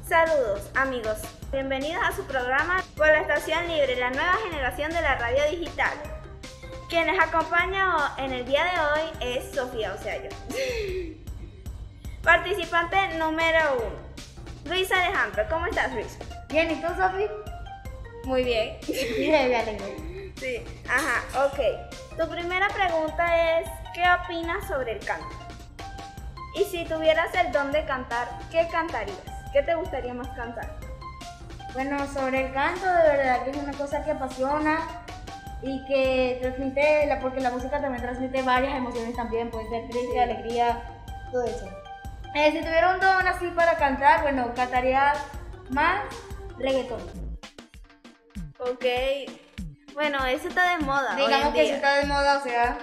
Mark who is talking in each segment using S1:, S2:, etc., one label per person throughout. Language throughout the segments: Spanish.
S1: Saludos amigos, bienvenidos a su programa por la Estación Libre, la nueva generación de la radio digital. Quien les acompaña en el día de hoy es Sofía, o sea yo. Participante número 1, Luis Alejandro. ¿Cómo estás, Luis?
S2: Bien, ¿y tú, Sofi?
S1: Muy bien.
S2: Bien, me alegro.
S1: Sí, ajá, ok. Tu primera pregunta es, ¿qué opinas sobre el canto? Y si tuvieras el don de cantar, ¿qué cantarías? ¿Qué te gustaría más cantar?
S2: Bueno, sobre el canto, de verdad que es una cosa que apasiona y que transmite, porque la música también transmite varias emociones también, puede ser triste, alegría, todo eso. Si tuviera un don así para cantar, bueno, cantaría más reggaetón.
S1: Ok, bueno, eso está de moda.
S2: Digamos que eso está de moda, o sea.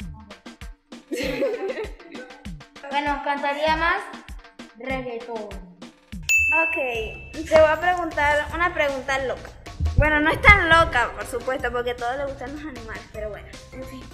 S2: Bueno, cantaría más reggaetón.
S1: Ok, te voy a preguntar una pregunta loca. Bueno, no es tan loca, por supuesto, porque a todos les gustan los animales, pero bueno, en fin.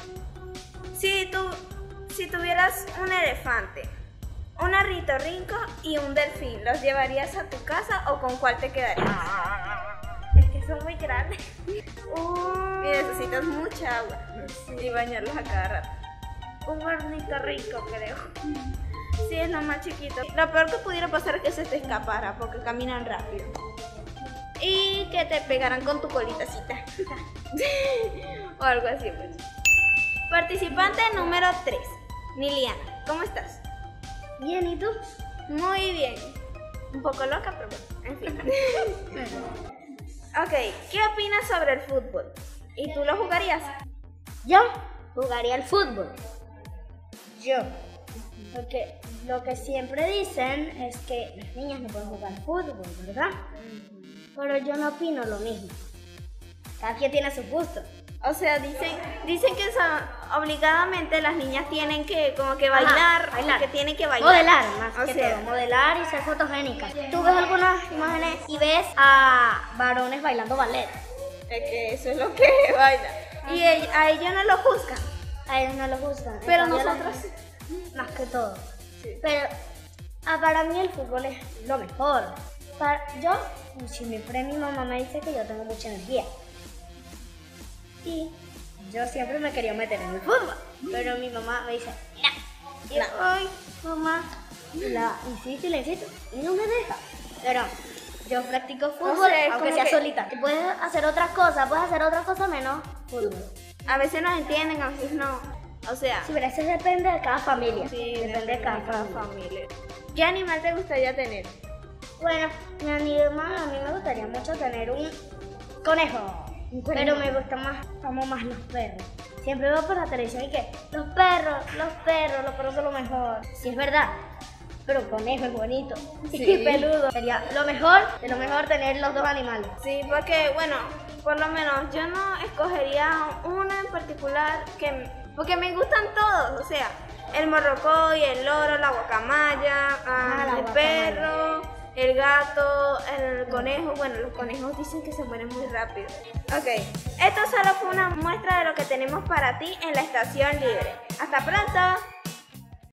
S1: Si tuvieras un elefante, un ornitorrinco y un delfín, ¿los llevarías a tu casa o con cuál te quedarías? Es que son muy grandes. Y necesitas mucha agua y bañarlos a cada rato. Un ornitorrinco, creo. Sí, es lo más chiquito. Lo peor que pudiera pasar es que se te escapara porque caminan rápido. Y que te pegaran con tu colitacita. O algo así, pues. Participante número 3, Niliana. ¿Cómo estás?
S2: Bien, ¿y tú?
S1: Muy bien. Un poco loca, pero bueno, en fin. Ok, ¿qué opinas sobre el fútbol? ¿Y tú lo jugarías?
S2: Yo jugaría al fútbol. Yo. Porque lo que siempre dicen es que las niñas no pueden jugar fútbol, ¿verdad? Pero yo no opino lo mismo. Cada quien tiene su gusto.
S1: O sea, dicen que obligadamente las niñas tienen que como que bailar,
S2: bailar.
S1: que tienen que bailar.
S2: Modelar, más
S1: O
S2: que
S1: sea,
S2: todo. Modelar y ser fotogénicas. Tú ves algunas imágenes y ves a varones bailando ballet.
S1: es que eso es lo que bailan. Y a ellos no lo juzgan.
S2: A ellos no los gustan. En
S1: Pero
S2: cambio,
S1: nosotros
S2: más que todo.
S1: Sí.
S2: Pero para mí el fútbol es lo mejor. Yo, siempre mi mamá me dice que yo tengo mucha energía. Y yo siempre me quería meter en el fútbol. Pero mi mamá me dice, no. Y yo, ay, mamá, la insisto y la insisto. Y no me deja. Pero yo practico fútbol,
S1: sea, es
S2: aunque
S1: como
S2: sea
S1: que
S2: solita. Y puedes hacer otras cosas menos fútbol.
S1: a veces nos entienden, a veces no. O sea,
S2: Sí, pero eso depende de cada familia.
S1: sí,
S2: depende de cada
S1: familia.
S2: familia.
S1: ¿Qué animal te gustaría tener?
S2: Bueno, a mí me gustaría mucho tener un conejo. Pero me gustan más los perros. Siempre veo por la televisión y que los perros son lo mejor. Sí, es verdad. Pero un conejo es bonito.
S1: Sí.
S2: Y peludo. Sería lo mejor de lo mejor tener los dos animales.
S1: Sí, porque bueno, por lo menos yo no escogería uno en particular porque me gustan todos, o sea, el morrocoy, el loro, la guacamaya,
S2: la
S1: el
S2: guacamaya.
S1: perro, el gato, el conejo. Bueno, los conejos dicen que se mueren muy rápido. Ok, esto solo fue una muestra de lo que tenemos para ti en la Estación Libre. ¡Hasta pronto!